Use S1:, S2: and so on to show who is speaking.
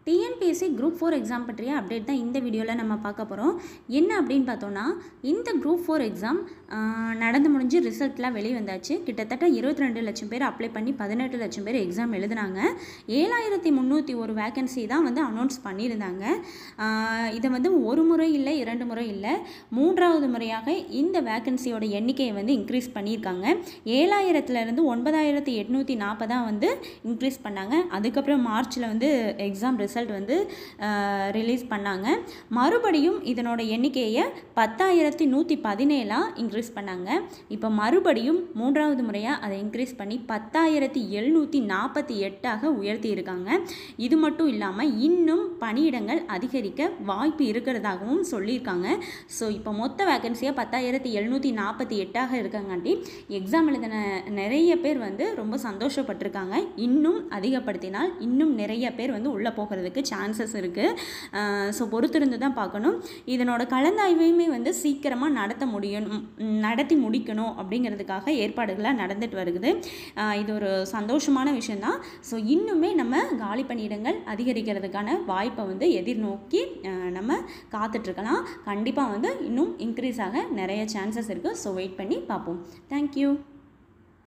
S1: TNPSC group 4 exam பற்றிய update தான் இந்த வீடியோவில் நம்ம பார்க்க போகிறோம். என்ன அப்படின்னு பார்த்தோன்னா, இந்த குரூப் 4 எக்ஸாம் நடந்து முடிஞ்சு ரிசல்ட்லாம் வெளியே வந்தாச்சு. கிட்டத்தட்ட 22 லட்சம் பேர் அப்ளை பண்ணி 18 லட்சம் பேர் எக்ஸாம் எழுதுனாங்க. 7301 வேக்கன்சி தான் வந்து அனௌன்ஸ் பண்ணியிருந்தாங்க. இதை வந்து ஒரு முறை இல்லை, 2 முறை இல்லை, 3வது முறையாக இந்த வேக்கன்சியோட எண்ணிக்கையை வந்து இன்க்ரீஸ் பண்ணியிருக்காங்க. 7000லேருந்து 9840 வந்து இன்க்ரீஸ் பண்ணாங்க. அதுக்கப்புறம் மார்ச்சில் வந்து எக்ஸாம் ரிசல்ட் வந்து ரிலீஸ் பண்ணாங்க. மறுபடியும் இதனோட எண்ணிக்கையை 10117 இன்க்ரீஸ் பண்ணாங்க. இப்போ மறுபடியும் 3வது முறையாக அதை இன்க்ரீஸ் பண்ணி 10748 உயர்த்தி இருக்காங்க. இது மட்டும் இல்லாமல் இன்னும் பணியிடங்கள் அதிகரிக்க வாய்ப்பு இருக்கிறதாகவும் சொல்லியிருக்காங்க. ஸோ இப்போ மொத்த வேக்கன்சியாக 10748 இருக்காங்காட்டி எக்ஸாம் எழுதின நிறைய பேர் வந்து ரொம்ப சந்தோஷப்பட்டிருக்காங்க. இன்னும் அதிகப்படுத்தினால் இன்னும் நிறைய பேர் வந்து உள்ளே போகிறதுக்கு சான்சஸ் இருக்குது. ஸோ பொறுத்திருந்து தான் பார்க்கணும். இதனோட கலந்தாய்வையுமே வந்து சீக்கிரமாக நடத்தி முடிக்கணும் அப்படிங்கிறதுக்காக ஏற்பாடுகளாக நடந்துட்டு வருது. இது ஒரு சந்தோஷமான விஷயந்தான். ஸோ இன்னுமே நம்ம காலி பணியிடங்கள் அதிகரிக்கிறதுக்கான வாய்ப்பை வந்து எதிர்நோக்கி நம்ம காத்துட்ருக்கலாம். கண்டிப்பாக வந்து இன்னும் இன்க்ரீஸ் ஆக நிறைய சான்சஸ் இருக்குது. ஸோ வெயிட் பண்ணி பார்ப்போம். தேங்க்யூ.